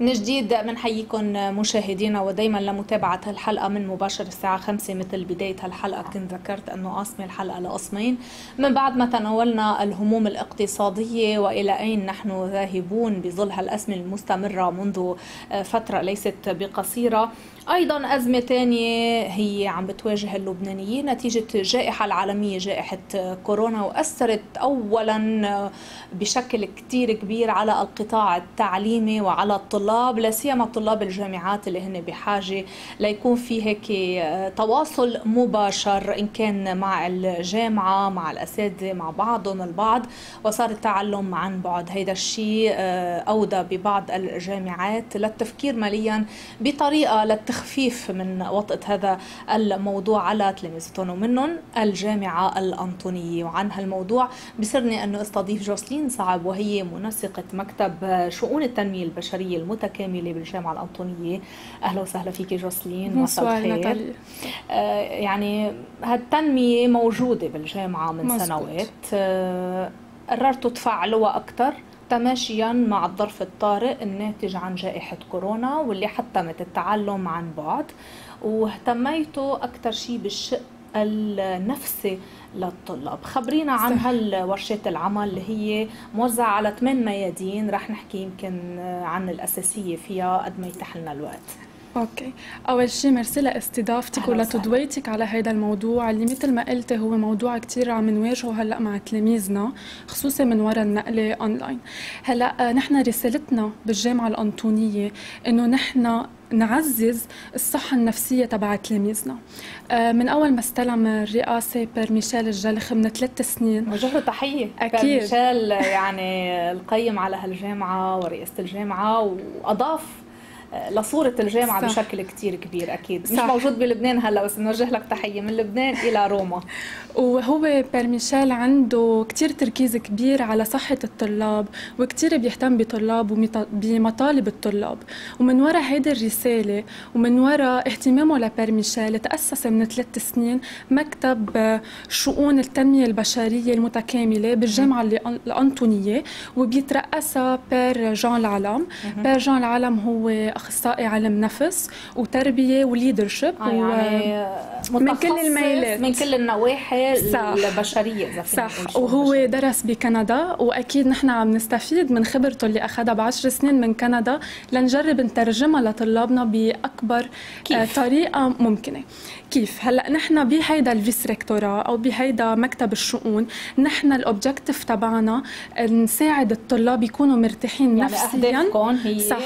من جديد بنحييكم مشاهدينا، ودايما لمتابعة هالحلقة من مباشر الساعة 5. مثل بداية هالحلقة كنت ذكرت أنه قاسمة الحلقة لقسمين من بعد ما تناولنا الهموم الاقتصادية وإلى أين نحن ذاهبون بظل هالأزمة المستمرة منذ فترة ليست بقصيرة. أيضا أزمة ثانية هي عم بتواجه اللبنانيين نتيجة الجائحة العالمية، جائحة كورونا، وأثرت أولا بشكل كتير كبير على القطاع التعليمي وعلى الطلاب، لا سيما طلاب الجامعات اللي هن بحاجة ليكون في هيك تواصل مباشر، إن كان مع الجامعة مع الأساتذة مع بعضهم البعض، وصار التعلم عن بعد. هيدا الشيء أودى ببعض الجامعات للتفكير ماليا بطريقة للتخفيف من وطأة هذا الموضوع على تلاميذهم، ومنهم الجامعة الأنطونية. وعن هالموضوع بسرني أنه استضيف جوسلين صعب، وهي منسقة مكتب شؤون التنمية البشرية المتكاملة بالجامعة الأنطونية. أهلا وسهلا فيك جوسلين، مساء الخير. يعني هالتنمية موجودة بالجامعة من سنوات، قررتوا تفعلوها أكثر تماشيا مع الظرف الطارئ الناتج عن جائحة كورونا واللي حتمت التعلم عن بعد، واهتميتوا أكثر شيء بالشق النفسي للطلاب. خبرينا عن هالورشة العمل اللي هي موزعة على 8 ميادين، رح نحكي يمكن عن الأساسية فيها قد ما يتاح لنا الوقت. اوكي، اول شيء ميرسي لاستضافتك ولتضويتك على هذا الموضوع اللي مثل ما قلتي هو موضوع كثير عم نواجهه هلا مع تلاميذنا، خصوصا من وراء النقله اونلاين. هلا نحن رسالتنا بالجامعه الانطونيه انه نحن نعزز الصحة النفسية تبع تلاميذنا. من أول ما استلم الرئاسة بير ميشيل الجلخ من 3 سنين، وجه له تحية. أكيد بير ميشيل يعني القيم على هالجامعة ورئاسة الجامعة، وأضاف لصورة الجامعة صح. بشكل كتير كبير. أكيد صح. مش موجود بلبنان هلا، بس نوجه لك تحية من لبنان إلى روما. وهو بير ميشيل عنده كتير تركيز كبير على صحة الطلاب، وكتير بيهتم بطلاب وبمطالب الطلاب. ومن وراء هيدي الرسالة ومن وراء اهتمامه لبير ميشيل تأسس من 3 سنين مكتب شؤون التنمية البشرية المتكاملة بالجامعة الأنطونية، وبيترأسها بير جان العلم. بير جان العلم هو أخصائي علم نفس وتربية وليدرشيب، يعني من كل الميلات من كل النواحي البشرية صح. وهو درس بكندا، وأكيد نحن عم نستفيد من خبرته اللي أخذها ب10 سنين من كندا لنجرب نترجمها لطلابنا بأكبر طريقة ممكنة. كيف؟ هلا نحن بهيدا الفيس-ريكتورا او بهيدا مكتب الشؤون، نحن الاوبجكتيف تبعنا نساعد الطلاب يكونوا مرتاحين يعني نفسيا. هي صح،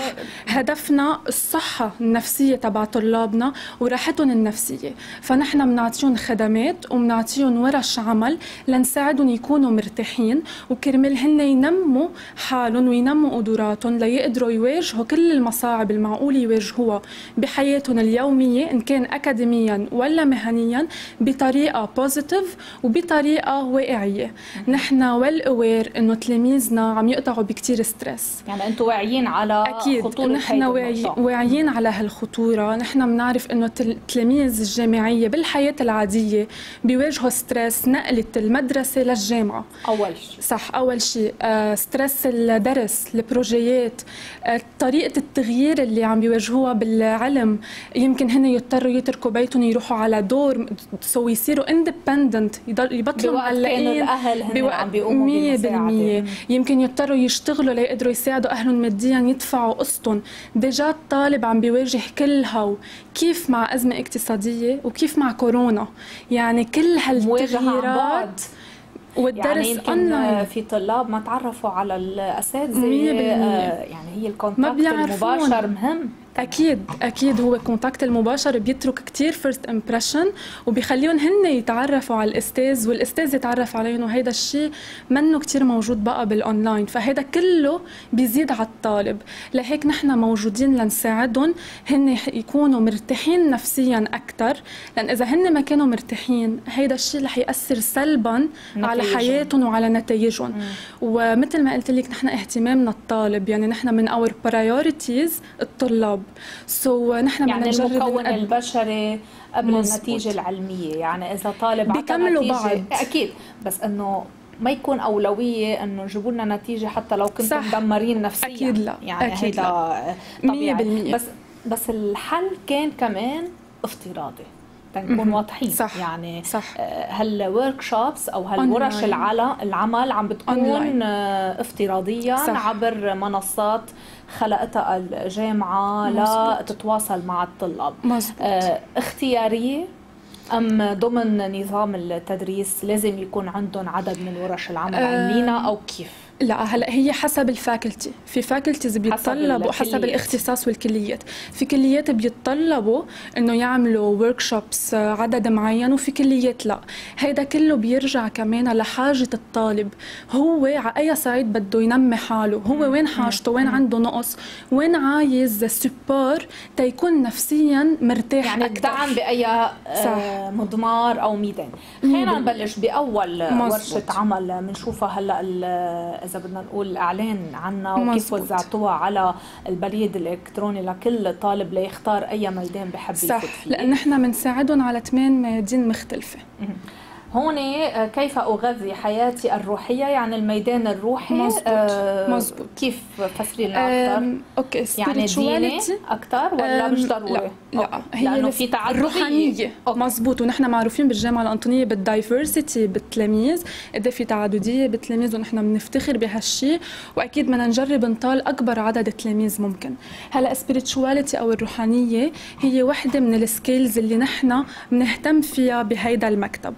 هدفنا الصحة النفسية تبع طلابنا وراحتهم النفسية، فنحن بنعطيهم خدمات وبنعطيهم ورش عمل لنساعدهم يكونوا مرتاحين، وكرمال هن ينموا حالهم وينموا قدراتهم ليقدروا يواجهوا كل المصاعب المعقولة يواجهوها بحياتهم اليومية، إن كان أكاديميا ولا مهنيا، بطريقة بوزيتيف وبطريقة واقعية. نحن ويل اوير انه تلاميذنا عم يقطعوا بكتير ستريس. يعني انتم واعيين على أكيد خطورة نحن واعيين على هالخطورة. نحن بنعرف انه التلاميذ الجامعية بالحياة العادية بيواجهوا ستريس نقلة المدرسة للجامعة أول شيء. صح، أول شيء ستريس الدرس، البروجيات، طريقة التغيير اللي عم بيواجهوها بالعلم. يمكن هن يضطروا يتركوا بيتهم يروحوا على دور سو يصيروا اندبندنت، يبطلوا معلقين الاهل هن عم بيقوموا بالمساعدة. يمكن يضطروا يشتغلوا ليقدروا يساعدوا اهلهم ماديا يدفعوا قسطهم. ديجا الطالب عم بيواجه كل هو، كيف مع ازمه اقتصاديه وكيف مع كورونا، يعني كل هالتغييرات والدرس يعني أونلاين. في طلاب ما تعرفوا على الأساتذة، يعني هي الكونتاكت المباشر مهم. أكيد هو الكونتاكت المباشر بيترك كتير فيرست امبريشن، وبيخليهم هن يتعرفوا على الأستاذ والأستاذ يتعرف عليهم، وهيدا الشيء منه كتير موجود بقى بالأونلاين، فهيدا كله بيزيد على الطالب. لهيك نحن موجودين لنساعدهم هن يكونوا مرتاحين نفسيا أكتر، لأن إذا هن ما كانوا مرتاحين هيدا الشيء رح يأثر سلبا على حياتهم وعلى نتائجهم. ومثل ما قلت لك نحن اهتمامنا الطالب، يعني نحن من اور برايورتيز الطلاب. نحن يعني المكون البشري قبل النتيجة العلمية. يعني إذا طالب بيكملوا بعض أكيد، بس إنه ما يكون أولوية إنه جيبوا لنا نتيجة حتى لو كنتم مدمرين نفسيا. أكيد لا، يعني أكيد هيدا لا. طبيعي. بس الحل كان كمان افتراضي تنكون واضحين. صح. يعني صح. هالورك شوبس او هالورش العمل عم بتكون افتراضيا صح. عبر منصات خلقتها الجامعة لتتواصل مع الطلاب. اختيارية أم ضمن نظام التدريس لازم يكون عندهم عدد من ورش العمل عاملينها أو كيف؟ لا هلا هي حسب الفاكولتي، في فاكولتيز بيتطلبوا حسب الاختصاص والكليات، في كليات بيتطلبوا انه يعملوا ورك شوبس عدد معين وفي كليات لا. هيدا كله بيرجع كمان لحاجه الطالب، هو على اي صعيد بده ينمي حاله، هو وين حاجته، وين عنده نقص، وين عايز سبور تيكون نفسيا مرتاح يعني اكثر، الدعم باي مضمار او ميدان. خلينا نبلش باول ورشه عمل بنشوفها هلا إذا بدنا نقول الإعلان عنها وكيف وزعتوها على البريد الإلكتروني لكل طالب ليختار أي ميدان بحب يفوت فيه. لأن نحن بنساعدهم على 8 ميادين مختلفة. هون كيف أغذي حياتي الروحية، يعني الميدان الروحي. مزبوط. كيف فسري لنا أكثر؟ أوكي. يعني ديني أكثر ولا مش ضروري؟ لا هي لأنه في تعددية روحانية. مزبوط. ونحن معروفين بالجامعة الأنطونية بالدايفرسيتي بالتلاميذ، قد في تعددية بالتلاميذ ونحن بنفتخر بهالشيء، وأكيد بدنا نجرب نطال أكبر عدد تلاميذ ممكن. هلا spirituality أو الروحانية هي وحدة من السكيلز اللي نحن بنهتم فيها بهيدا المكتب.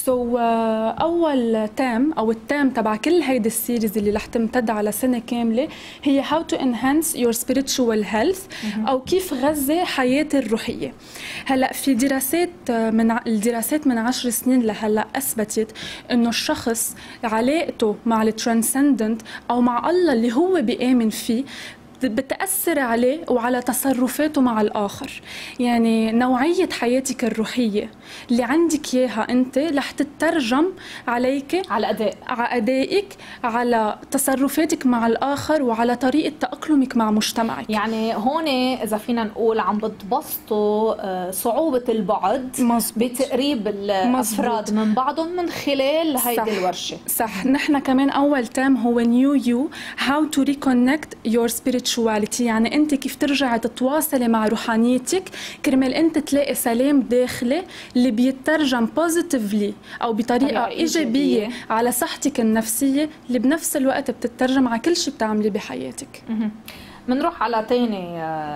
أول تام أو التام تبع كل هيدي السيريز اللي رح تمتد على سنة كاملة هي How to enhance your spiritual health أو كيف غذي حياتي الروحية. هلأ في الدراسات من 10 سنين لهلأ أثبتت إنه الشخص علاقته مع الترانسندنت أو مع الله اللي هو بيآمن فيه بتأثر عليه وعلى تصرفاته مع الآخر. يعني نوعية حياتك الروحية اللي عندك إياها أنت رح تترجم عليك على أدائك، على تصرفاتك مع الآخر، وعلى طريقة تأقلمك مع مجتمعك. يعني هون إذا فينا نقول عم بتبسطوا صعوبة البعد بتقريب الأفراد من بعضهم من خلال هيدي الورشة. صح. نحن كمان أول تام هو New You How to Reconnect Your Spirituality، يعني أنت كيف ترجعي تتواصلي مع روحانيتك كرمال أنت تلاقي سلام داخلي اللي بيترجم بوزيتيفلي أو بطريقة إيجابية على صحتك النفسية، اللي بنفس الوقت بتترجم على كل شيء بتعملي بحياتك. منروح على تاني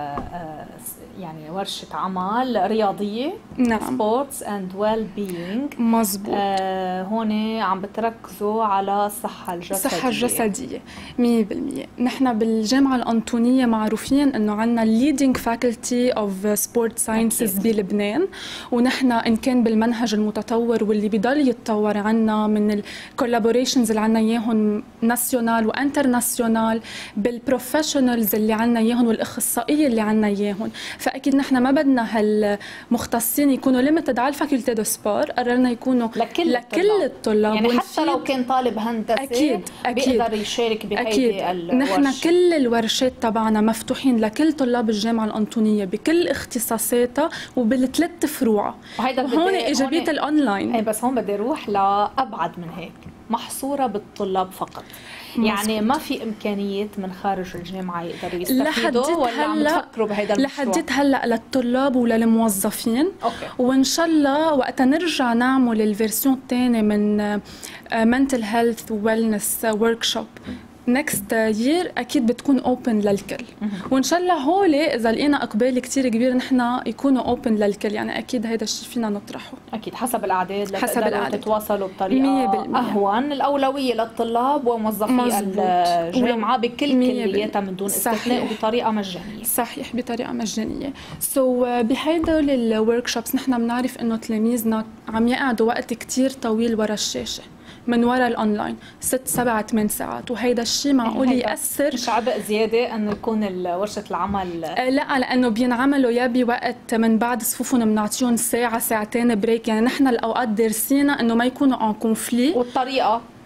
يعني ورشة عمل رياضية. نعم. Sports and Well-being. مزبوط. هون عم بتركزوا على الصحة الجسدية. 100%. نحن بالجامعة الأنطونية معروفين إنه عنا leading faculty of sport sciences بلبنان، ونحن إن كان بالمنهج المتطور واللي بيضل يتطور عنا من الكولابوريشنز اللي عنا إياهم ناسيونال وانترناسيونال، بالبروفيشنالز اللي عنا إياهم والأخصائية اللي عنا إياهم. فأكيد نحن ما بدنا هالمختصين يكونوا ليميتد على الفاكولتي دو سبور، قررنا يكونوا لكل الطلاب. يعني حتى لو كان طالب هندسة بيقدر يشارك بهيدي الورشة. نحن كل الورشات تبعنا مفتوحين لكل طلاب الجامعة الأنطونية بكل اختصاصاتها وبالثلاث فروع. وهون إيجابية الأونلاين. بس هون بدي أروح لأبعد من هيك، محصورة بالطلاب فقط. يعني ما في إمكانية من خارج الجامعة يقدروا يستفيدوا ولا عم تفكروا بهيدا المشروع؟ لحديت هلأ للطلاب وللموظفين. وإن شاء الله وقت نرجع نعمل الفيرسيون الثانية من mental health wellness workshop next year أكيد بتكون open للكل. وإن شاء الله هولي إذا لقينا إقبال كتير كبير نحن يكونوا open للكل. يعني أكيد هيدا الشيء فينا نطرحه. أكيد حسب الأعداد تتواصلوا بطريقة 100%. أهون. الأولوية للطلاب وموظفي الجامعة بكل كلياتها من دون استثناء وبطريقة مجانية. صحيح، بطريقة مجانية. بهيدول الوركشوبس نحن بنعرف إنه تلاميذنا عم يقعدوا وقت كتير طويل ورا الشاشة من وراء الأونلاين 6 7 8 ساعات، وهيدا الشيء معقول يأثر. مش عبء زيادة أنه يكون ورشة العمل؟ لا، لأنه بينعملوا يا بوقت من بعد صفوفهم بنعطيهم ساعة ساعتين بريك. يعني نحن الأوقات دارسينا أنه ما يكونوا ان كونفلي. والطريقة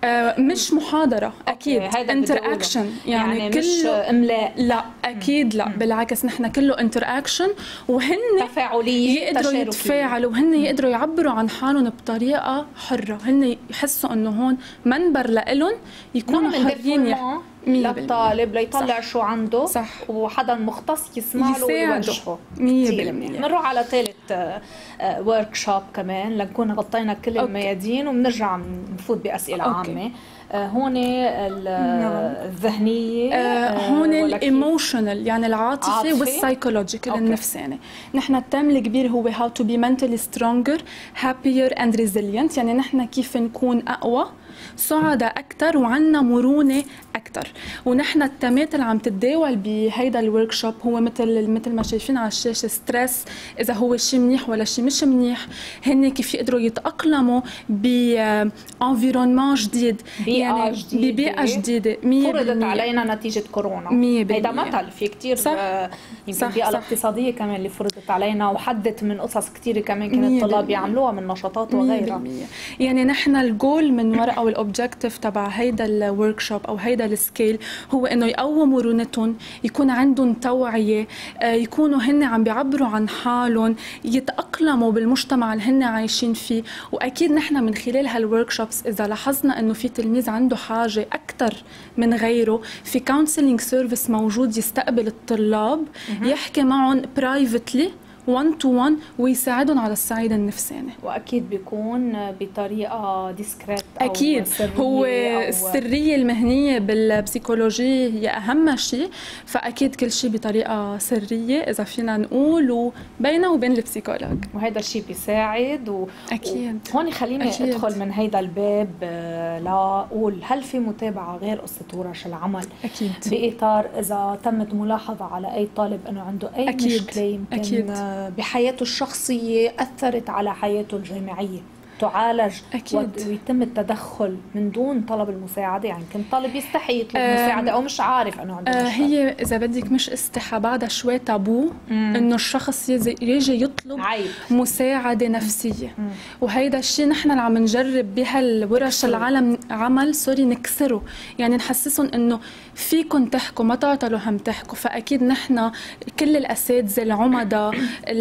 مش محاضرة أكيد، انتراكشن يعني مش إملاء. لا أكيد لا، بالعكس نحن كله انتراكشن، وهن تفاعلية يقدروا يتفاعلوا، وهن يقدروا يعبروا عن حالهم بطريقة حرة، هن يحسوا إنه هون منبر لإلهم يكونوا حرين للطالب ليطلع شو عنده. صح. وحدا مختص يسمع له ويوجهه 100%. بنروح على ثالث ورك شوب كمان لنكون غطينا كل الميادين، وبنرجع نفوت بأسئلة عامة. هون الذهنية، هون الايموشنال يعني العاطفي والسايكولوجيكال النفساني. نحن التم الكبير هو how to be mentally stronger happier and resilient، يعني نحن كيف نكون أقوى سعداء أكثر وعنا مرونة أكثر. ونحن التمات اللي عم تتداول بهيدا الورك شوب هو مثل ما شايفين على الشاشة ستريس، إذا هو شيء منيح ولا شيء مش منيح، هن كيف يقدروا يتأقلموا بانفيرونمون جديد، يعني ببيئة جديدة. فرضت علينا نتيجة كورونا، هيدا مثل في كتير يمكن البيئة الاقتصادية كمان اللي فرضت علينا وحدت من قصص كتير كمان كان الطلاب يعملوها من نشاطات وغيرها. يعني نحن الجول من وراء او الاوبجيكتيف تبع هيدا الورك شوب او هيدا السكيل هو انه يقووا مرونتهم، يكون عندهم توعية، يكونوا هن عم بيعبروا عن حالهم، يتأقلموا بالمجتمع اللي هن عايشين فيه. واكيد نحن من خلال هالورك شوبس اذا لاحظنا انه في تلميذ عنده حاجة اكثر من غيره، في كونسلينج سيرفيس موجود يستقبل الطلاب، يحكي معهم برايفتلي 1 to 1 ويساعدهم على الصعيد النفساني. واكيد بيكون بطريقه ديسكريت او اكيد سرية، هو السريه المهنيه بالبسيكولوجي هي اهم شيء، فاكيد كل شيء بطريقه سريه اذا فينا نقول وبينه وبين البسيكولوج، وهذا الشيء بيساعد اكيد. هون خليني ادخل من هيدا الباب لاقول هل في متابعه غير قصه ورش العمل اكيد باطار اذا تمت ملاحظه على اي طالب انه عنده اي مشكله يمكن أكيد بحياته الشخصية أثرت على حياته الجامعية تعالج ويتم التدخل من دون طلب المساعدة؟ يعني يمكن طالب يستحي يطلب مساعدة أو مش عارف أنه عنده مشكلة. هي إذا بدك مش استحى، بعدها شوي تابو إنه الشخص يجي يطلب مساعدة نفسية. وهيدا الشيء نحن اللي عم نجرب بهالورش العمل نكسره، يعني نحسسهم إنه فيكم تحكوا، ما تعطلوا هم تحكوا. فأكيد نحن كل الأساتذة العمداء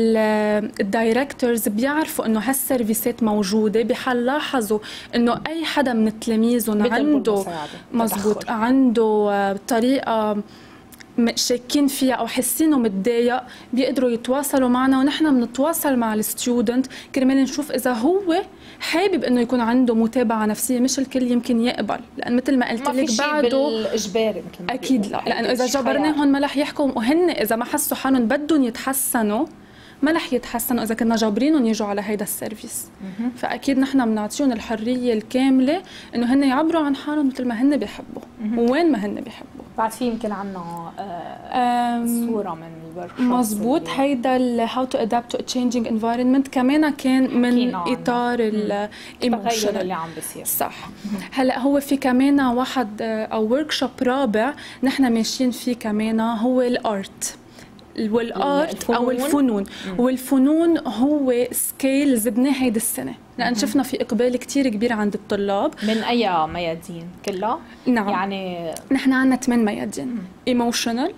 الدايركتورز بيعرفوا إنه هالسيرفيسات موجودة، بحال لاحظوا انه اي حدا من تلاميذهم عنده مزبوط عنده طريقه شاكين فيها او حاسينه متضايق، بيقدروا يتواصلوا معنا، ونحن بنتواصل مع الستودنت كرمال نشوف اذا هو حابب انه يكون عنده متابعه نفسيه. مش الكل يمكن يقبل، لان مثل ما قلت لك بعده اجباري اكيد لا، لانه اذا جبرناهم ما رح يحكوا، وهن اذا ما حسوا حالهم بدهم يتحسنوا ما رح يتحسنوا اذا كنا جابرينهم يجوا على هيدا السيرفيس. فاكيد نحن بنعطيهم الحريه الكامله انه هن يعبروا عن حالهم مثل ما هن بيحبوا ووين ما هن بيحبوا. بعد في يمكن عنا صوره من الورك مزبوط، هيدا how to adapt to a changing environment كمان كان من اطار الايموشن اللي عم بيصير. صح. هلا هو في كمان واحد او ورك شوب رابع نحن ماشيين فيه كمان، هو الارت والارت او الفنون. والفنون هو سكيل زدناه هيدي السنه، لان شفنا في اقبال كتير كبير عند الطلاب. من اي ميادين كلها؟ نعم، يعني نحن عندنا 8 ميادين: ايموشنال،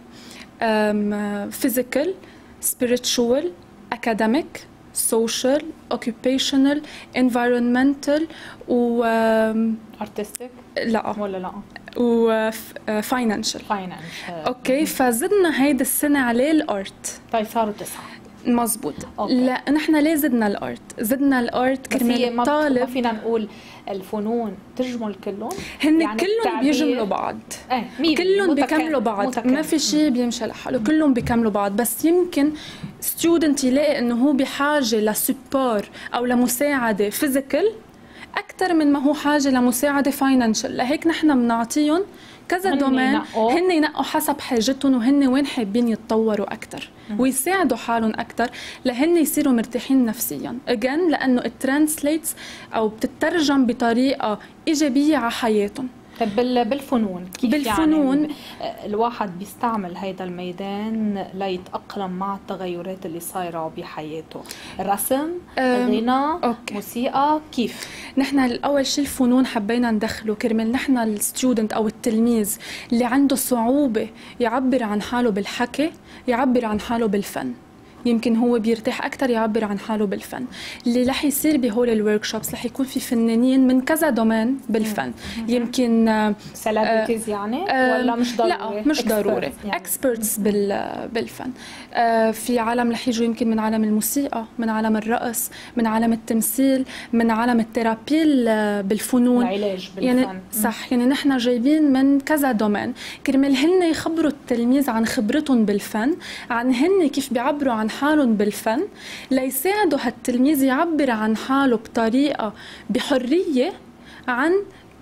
فيزيكال، سبيريتشوال، اكاديميك، سوشيال، اوكيبيشنال، انفايرمنتال و ارتستيك لا ولا لا وفاينانشال. اوكي، فزدنا هيدي السنه عليه الارت. طيب صاروا 9. مزبوط. لا نحن ليه زدنا الارت؟ زدنا الارت كرمال الطالب. ما فينا نقول الفنون تجمل كلهم، هن يعني كلهم بيجملوا بعض، كلهم بيكملوا بعض، ما في شيء بيمشي لحاله، كلهم بيكملوا بعض. بس يمكن ستودنت يلاقي انه هو بحاجه لسبور او لمساعده فيزيكال اكثر من ما هو حاجه لمساعده فاينانشال. لهيك نحن بنعطيهم كذا دومين، هن ينقوا حسب حاجتهم وهن وين حابين يتطوروا اكثر ويساعدوا حالهم اكثر لهن يصيروا مرتاحين نفسيا. لانه الترانسليتس او بتترجم بطريقه ايجابيه على حياتهم. طيب بالفنون كيف بالفنون يعني الواحد بيستعمل هيدا الميدان ليتأقلم مع التغيرات اللي صايرة بحياته؟ رسم، غناء، موسيقى، كيف؟ نحن أول شيء الفنون حبينا ندخله كرمال نحن الستودنت أو التلميذ اللي عنده صعوبة يعبر عن حاله بالحكي يعبر عن حاله بالفن. يمكن هو بيرتاح أكتر يعبر عن حاله بالفن. اللي رح يصير بهول الوركشوبس رح يكون في فنانين من كذا دومين بالفن. يمكن سيلبرتيز يعني ولا مش ضروري؟ لا مش ضروري، اكسبرتس بالفن. في عالم رح يجوا يمكن من عالم الموسيقى، من عالم الرقص، من عالم التمثيل، من عالم الثيرابي بالفنون، العلاج بالفن. يعني صح، يعني نحن جايبين من كذا دومين كرمال هن يخبروا التلميذ عن خبرتهم بالفن، عن هن كيف بيعبروا عن حالهم بالفن، ليساعدوا هالتلميذ يعبر عن حاله بطريقة بحرية عن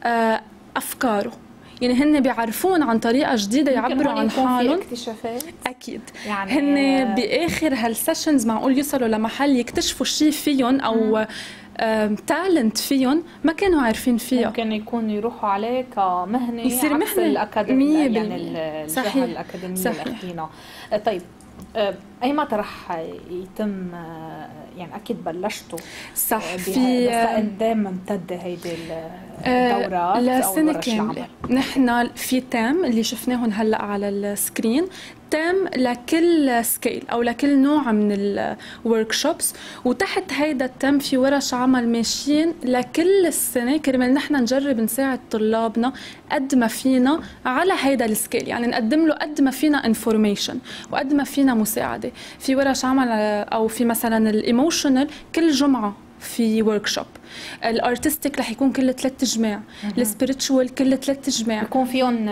أفكاره. يعني هن بيعرفون عن طريقة جديدة يعبروا عن حالهم. اكتشافات أكيد يعني هن بآخر هالسيشنز معقول يوصلوا لمحل يكتشفوا شيء فيهم أو تالنت فيهم ما كانوا عارفين فيها. ممكن يكون يروحوا عليه كمهنة يصير مهنة الأكاديمية، يعني الجهة الأكاديمية اللي أخذينها. طيب أي متى رح يتم، يعني أكيد بلشتوا صح في دائما ممتدة هيدي الدورات لسنة كاملة. نحن في تام اللي شفناهم هلأ على السكرين، تام لكل سكيل أو لكل نوع من الوركشوبس، وتحت هيدا التام في ورش عمل ماشيين لكل السنة كرمال نحن نجرب نساعد طلابنا قد ما فينا على هيدا السكيل، يعني نقدم له قد ما فينا انفورميشن وقد ما فينا مساعدة. في ورش عمل أو في مثلا الإيموشنال كل جمعة في وركشوب، الارتستيك رح يكون كل 3 جماع، السبيريتشوال كل 3 جماع، يكون فيهم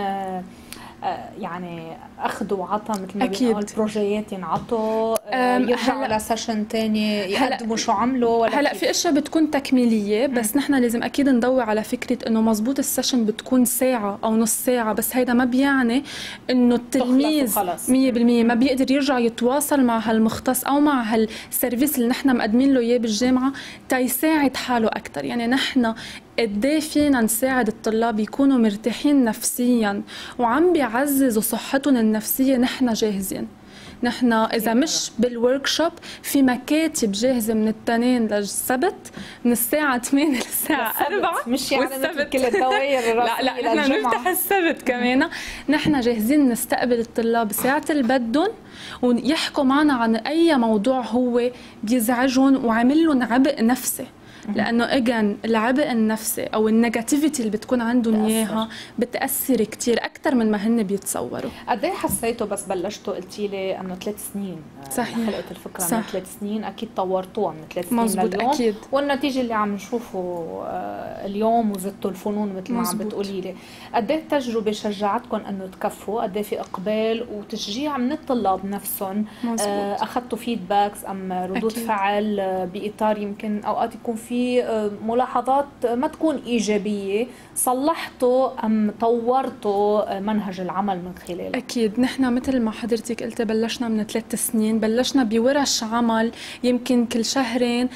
يعني اخذ وعطى مثل ما بنقول، بروجيات ينعطوا يرجعوا على سيشن ثاني يقدموا شو عملوا، ولا هلا في اشياء بتكون تكميليه بس نحن لازم اكيد نضوي على فكره انه مزبوط السيشن بتكون ساعه او نص ساعه، بس هيدا ما بيعني انه التلميذ 100% ما بيقدر يرجع يتواصل مع هالمختص او مع هالسيرفيس اللي نحن مقدمين له اياه بالجامعه تيساعد حاله اكثر. يعني نحن قد ايه فينا نساعد الطلاب يكونوا مرتاحين نفسيا وعم بيعززوا صحتهم النفسيه، نحن جاهزين. نحن اذا مش بالوركشوب في مكاتب جاهزه من الاثنين للسبت من الساعه 8 للساعه 4، مش يعني مثل كل الدوائر الرسميه. لا نحن نفتح السبت كمان. نحن جاهزين نستقبل الطلاب ساعه اللي بدهم ويحكوا معنا عن اي موضوع هو بيزعجهم وعامل لهم عبء نفسي، لانه اجن العبء النفسي او النيجاتيفيتي اللي بتكون عندهم اياها بتاثر كثير اكثر من ما هن بيتصوروا. قد ايه حسيتوا بس بلشتوا؟ قلتي لي انه 3 سنين صحيح خلقت الفكره صح. من 3 سنين اكيد طورتوها من 3 سنين مزبوط لليوم أكيد. والنتيجه اللي عم نشوفه اليوم وزدتوا الفنون مثل ما عم بتقولي لي. قد ايه التجربه شجعتكم انه تكفوا؟ قد ايه في اقبال وتشجيع من الطلاب نفسهم؟ اخذتوا فيدباكس ام ردود أكيد. فعل باطار يمكن اوقات يكون في ملاحظات ما تكون إيجابية، صلحتوا أم طورتوا منهج العمل من خلاله؟ أكيد نحن مثل ما حضرتك قلت بلشنا من 3 سنين، بلشنا بورش عمل يمكن كل شهرين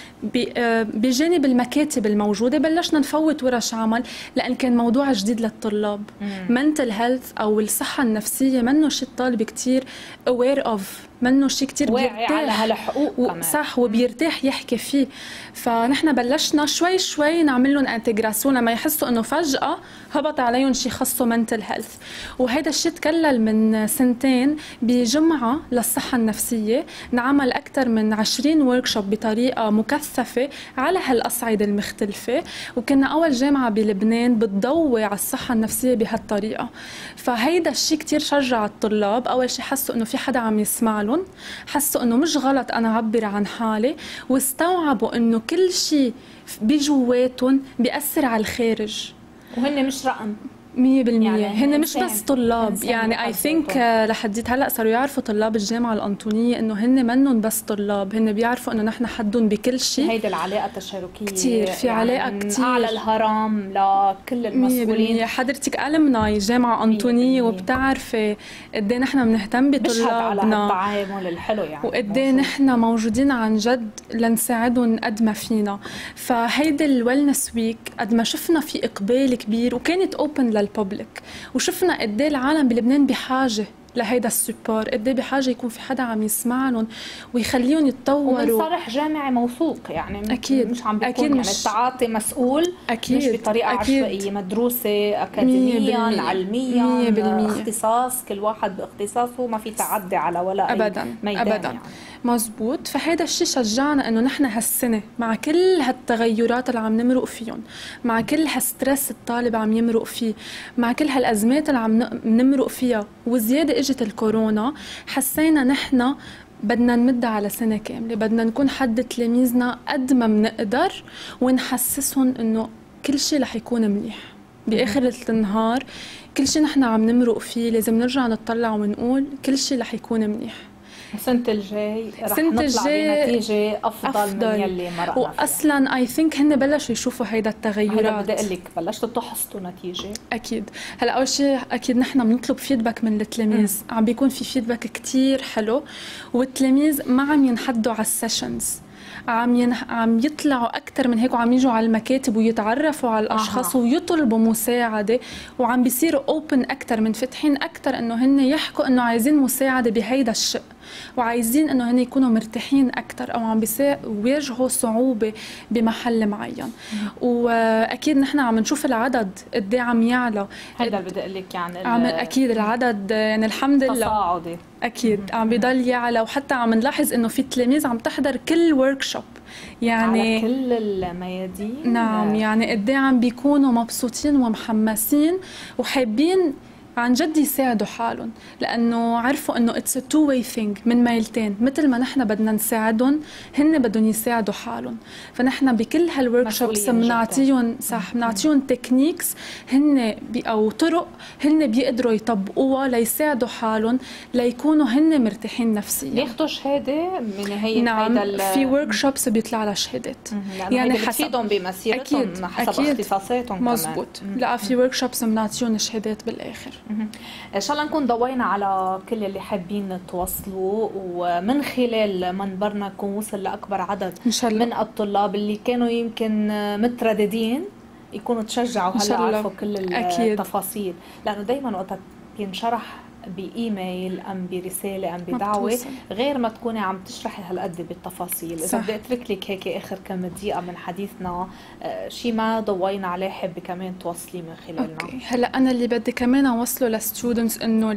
بجانب المكاتب الموجودة بلشنا نفوت ورش عمل لأن كان موضوع جديد للطلاب. mental health أو الصحة النفسية منه شيء الطالب كتير aware of، منه شيء كتير بيرتاح على هالحقوق كمان صح وبيرتاح يحكي فيه. فنحن بلشنا شوي شوي نعمل لهم انتجراسيون لما يحسوا انه فجأة هبط عليهم شيء خاصه mental health. وهذا الشيء تكلل من 2 سنين بجمعة للصحة النفسية، نعمل أكثر من 20 وركشوب بطريقة مكثفة على هالأصعدة المختلفة، وكنا أول جامعة بلبنان بتضوي على الصحة النفسية بهالطريقة. فهيدا الشيء كتير شجع الطلاب. أول شيء حسوا إنه في حدا عم يسمع لهم، حسوا إنه مش غلط أنا أعبر عن حالي، واستوعبوا إنه كل شيء بجواتهم بيأثر على الخارج وهن مش رقم 100%. يعني هن مش بس طلاب، يعني اي ثينك لحديت هلا صاروا يعرفوا طلاب الجامعه الانطونيه انه هن منهم بس طلاب، هن بيعرفوا انه نحن حدهم بكل شيء. هيدي العلاقه التشاركيه كثير، في يعني علاقه كثير على الهرم لكل المسؤولين. حضرتك ألمناي جامعه انطونيه وبتعرفي قد ايه نحن بنهتم بطلابنا، على التعامل الحلو يعني، وقد ايه نحن موجودين عن جد لنساعدهم قد ما فينا. فهيدي الويلنس ويك قد ما شفنا في اقبال كبير وكانت اوبن للببليك، وشفنا قد ايه العالم بلبنان بحاجه لهيدا السبور، قد ايه بحاجه يكون في حدا عم يسمع لهم ويخليهم يتطوروا. ومن صالح جامعي موثوق، يعني أكيد مش عم بيكون أكيد يعني مش التعاطي مسؤول، أكيد مش بطريقه أكيد عشوائيه، مدروسه اكاديميا علميا، اختصاص، كل واحد باختصاصه، ما في تعدي على ولا أبداً اي ميدان أبداً يعني. مزبوط. فهذا الشيء شجعنا انه نحن هالسنه مع كل هالتغيرات اللي عم نمرق فيهم، مع كل هالستريس الطالب عم يمرق فيه، مع كل هالازمات اللي عم نمرق فيها، وزياده اجت الكورونا، حسينا نحن بدنا نمدها على سنه كامله، بدنا نكون حد تلاميذنا قد ما بنقدر، ونحسسهم انه كل شيء رح يكون منيح باخر النهار. كل شيء نحن عم نمرق فيه لازم نرجع نطلع ونقول كل شيء رح يكون منيح. السنة الجاي رح نطلع بنتيجة أفضل من يلي مرقنا فيها. وأصلاً I think هن بلشوا يشوفوا هيدا التغيرات. هذا بدي أقول لك بلشتوا تحصدوا نتيجة. أكيد. هلا أول شيء أكيد نحن بنطلب فيدباك من التلاميذ، عم بيكون في فيدباك كتير حلو، والتلاميذ ما عم ينحدوا على السيشنز، عم يطلعوا أكثر من هيك، وعم يجوا على المكاتب ويتعرفوا على الأشخاص ويطلبوا مساعدة، وعم بيصيروا أوبن أكثر، منفتحين أكثر إنه هن يحكوا إنه عايزين مساعدة بهيدا الشيء، وعايزين إنه هن يكونوا مرتاحين أكثر، أو عم بيواجهوا صعوبة بمحل معين. وأكيد نحن عم نشوف العدد قد إيه عم يعلى. هيدا بدي أقول لك يعني أكيد العدد يعني الحمد لله تصاعدي أكيد عم بيضل يعلى، وحتى عم نلاحظ إنه في تلاميذ عم تحضر كل وركشوب يعني على كل الميادين. نعم، يعني قد ايه عم بيكونوا مبسوطين ومحمسين وحابين عن جد يساعدوا حالهم، لأنه عرفوا إنه it's a two way thing، من ميلتين، مثل ما نحن بدنا نساعدهم هن بدهم يساعدوا حالهم. فنحن بكل هالوركشوبس بنعطيهم صح، بنعطيهم تكنيكس هن أو طرق هن بيقدروا يطبقوها ليساعدوا حالهم ليكونوا هن مرتاحين نفسيا. بياخذوا شهادة من هي؟ نعم، في وركشوبس بيطلع لها شهادات، يعني بتفيدهم بمسيرتهم حسب اختصاصاتهم. مزبوط. لا في وركشوبس بنعطيهم شهادات بالآخر. ان شاء الله نكون ضوينا على كل اللي حابين توصلوا، ومن خلال منبرنا نكون وصل لاكبر عدد من الطلاب اللي كانوا يمكن مترددين يكونوا تشجعوا هلا عرفوا كل التفاصيل، لانه دائما وقت ينشرح بإيميل أم برسالة أم بدعوة غير ما تكوني عم تشرحي هالقد بالتفاصيل. إذا بدي أترك لك هيك آخر كم دقيقة من حديثنا شيء ما ضوينا عليه حابة كمان توصلي من خلالنا. هلا أنا اللي بدي كمان أوصله للستودنتس إنه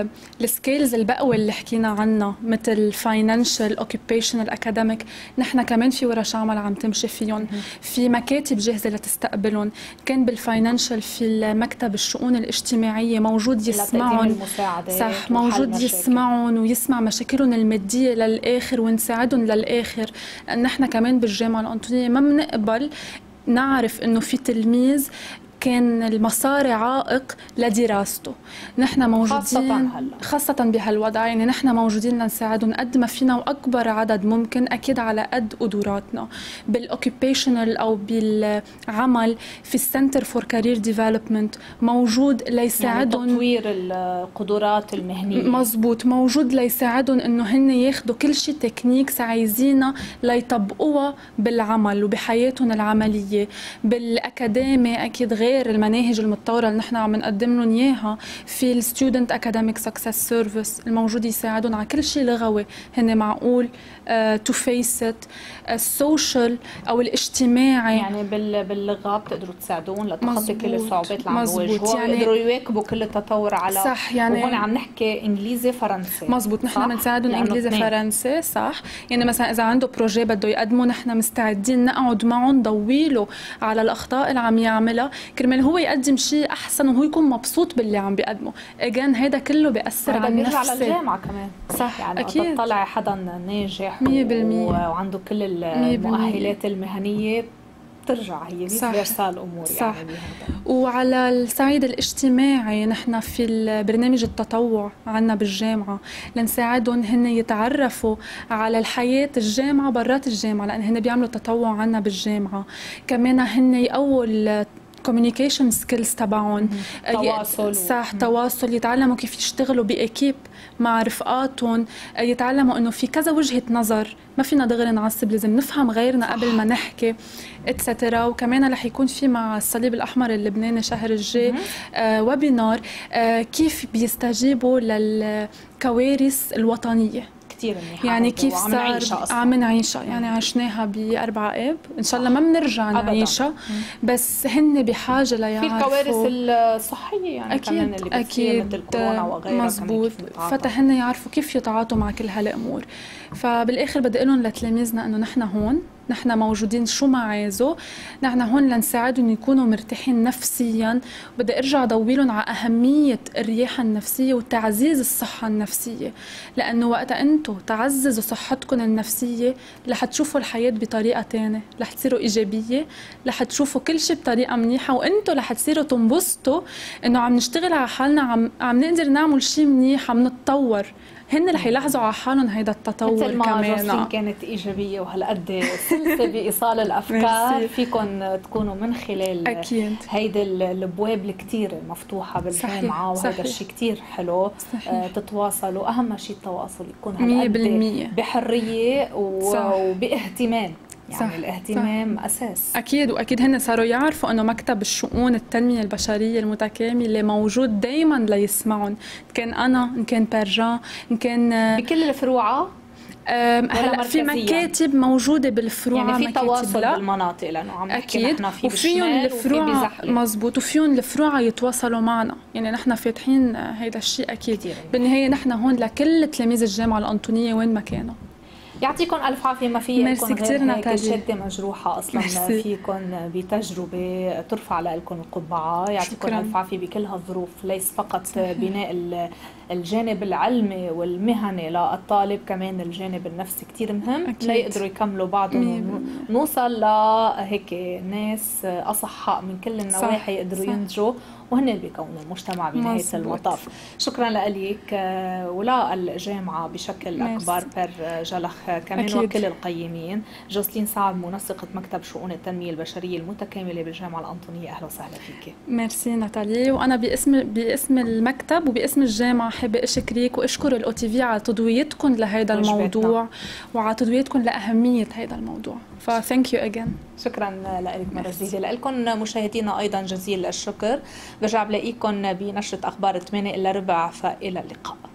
السكيلز البقوة اللي حكينا عنها مثل فاينانشال، اوكيبيشنال، اكاديميك، نحن كمان في ورش عمل عم تمشي فيهم، في مكاتب جاهزة لتستقبلهم. كان بالفاينانشال في المكتب الشؤون الاجتماعية موجود يسمعهم، صح، موجود يسمعهم ويسمع مشاكلهم المادية للآخر ونساعدهم للآخر. نحن كمان بالجامعة الأنطونية ما بنقبل نعرف إنه في تلميذ كان المصاري عائق لدراسته. نحن موجودين خاصة بهالوضع، يعني نحن موجودين لنساعدهم قد ما فينا وأكبر عدد ممكن، أكيد على قد قدراتنا. بالأوكيبيشنال أو بالعمل في السنتر فور كارير ديفلوبمنت موجود ليساعدهم، يعني تطوير القدرات المهنية. مزبوط، موجود ليساعدهم إنه هن ياخدوا كل شيء تكنيكس عايزينها ليطبقوها بالعمل وبحياتهم العملية. بالأكاديمي أكيد غير المناهج المتطورة اللي نحن عم نقدم لهم إياها، في الستودنت أكاديميك سكسس سيرفيس الموجود يساعدهم على كل شيء لغوي هن معقول تو فيس ات. السوشيال أو الاجتماعي، يعني باللغة بتقدروا تساعدون لتخطي كل الصعوبات اللي عم يواجهوها، يعني يقدروا يواكبوا كل التطور على صح. يعني وهون عم نحكي إنجليزي فرنسي. مزبوط، نحن بنساعدهم إنجليزي فرنسي صح. يعني مثلا إذا عنده بروجي بده يقدمه نحن مستعدين نقعد معه نضويله على الأخطاء اللي عم يعملها كرمال هو يقدم شيء أحسن وهو يكون مبسوط باللي عم بيقدمه. أجان هيدا كله بيأثر على النفسية. بيرجع على الجامعة كمان صح. يعني أكيد تطلع حدا ناجح 100% وعنده كل المؤهلات المهنية بترجع هي فيرسال الأمور صح. يعني وعلى الصعيد الاجتماعي نحن في البرنامج التطوع عنا بالجامعة لنساعدهم هن يتعرفوا على الحياة الجامعة برات الجامعة، لأن هن بيعملوا تطوع عنا بالجامعة. كمان هن أول الكوميونيكيشن سكيلز تبعهم، صح، تواصل، يتعلموا كيف يشتغلوا بأكيب مع رفقاتهم، يتعلموا انه في كذا وجهة نظر، ما فينا دغري نعصب، لازم نفهم غيرنا قبل ما نحكي اتسترا. وكمان رح يكون في مع الصليب الأحمر اللبناني شهر الجاي ويبينار كيف بيستجيبوا للكوارث الوطنية. كتير منيحة، يعني كيف صار عم نعيشها، يعني عشناها ب4 آب، ان شاء الله ما بنرجع نعيشها، بس هن بحاجه ليعرفوا في الكوارث الصحيه يعني أكيد كمان اللي بتصير مثل كورونا وغيرها، مزبوط، فتهن يعرفوا كيف يتعاطوا مع كل هالامور. فبالاخر بدي اقول لهم لتلاميذنا انه نحن هون، نحن موجودين شو ما عايزوا، نحن هون لنساعدهم يكونوا مرتاحين نفسيا. بدي ارجع ضويلهم على اهميه الرياحه النفسيه وتعزيز الصحه النفسيه، لانه وقت انتم تعززوا صحتكم النفسيه رح تشوفوا الحياه بطريقه ثانيه، رح تصيروا ايجابيه، رح تشوفوا كل شيء بطريقه منيحه، وانتم رح تصيروا تنبسطوا انه عم نشتغل على حالنا، عم نقدر نعمل شيء منيح، عم نتطور. هن رح يلاحظوا على حالهم هيدا التطور مثل ما كمان. جوسلين كانت ايجابيه وهالقد سلسه بايصال الافكار، فيكم تكونوا من خلال أكيد. هيدي الابواب الكثير المفتوحه بالجامعه، وهذا الشيء كثير حلو. تتواصلوا، اهم شيء التواصل يكون هالقد بحريه وباهتمام، يعني صح. الاهتمام صح. أساس. أكيد، وأكيد هن صاروا يعرفوا أنه مكتب الشؤون التنمية البشرية المتكاملة موجود دايما ليسمعهم، إن كان أنا، إن كان بارجان، إن كان بكل الفروع. هلا في مكاتب موجوده بالفروع، يعني في تواصل بالمناطق، لانه عم نحكي نحن في وفيهم الفروع مزبوط، وفيهم الفروع يتواصلوا معنا، يعني نحن فاتحين هيدا الشيء اكيد كتير. بالنهايه نحن هون لكل تلاميذ الجامعه الأنطونية وين ما كانوا. يعطيكم الف عافيه. ما في لكم غير هيك شده مجروحه اصلا، فيكم بتجربه ترفع لكم القبعه. يعطيكم الف عافيه بكل هالظروف، ليس فقط بناء الجانب العلمي والمهني للطالب، كمان الجانب النفسي كتير مهم ليقدروا يكملوا بعضهم، ونوصل لهيك ناس اصحاء من كل النواحي يقدروا ينتجوا، وهن بيكونوا المجتمع بنهاية المطاف. شكرا لك ولا الجامعة بشكل أكبر بر جلخ كمان أكيد. وكل القيمين. جوسلين صعب، منسقة مكتب شؤون التنمية البشرية المتكاملة بالجامعة الأنطونية، أهلا وسهلا فيك. ميرسي ناتالي، وأنا باسم المكتب وباسم الجامعة حابة أشكرك وأشكر الOTV على تضويتكم لهذا الموضوع وعلى تضويتكم لأهمية هذا الموضوع. فثانك يو اجين. شكرا لك مرة جديدة. لكم مشاهدينا أيضا جزيل الشكر. برجع بلاقيكم بنشرة أخبار 8 إلا ربع، فإلى اللقاء.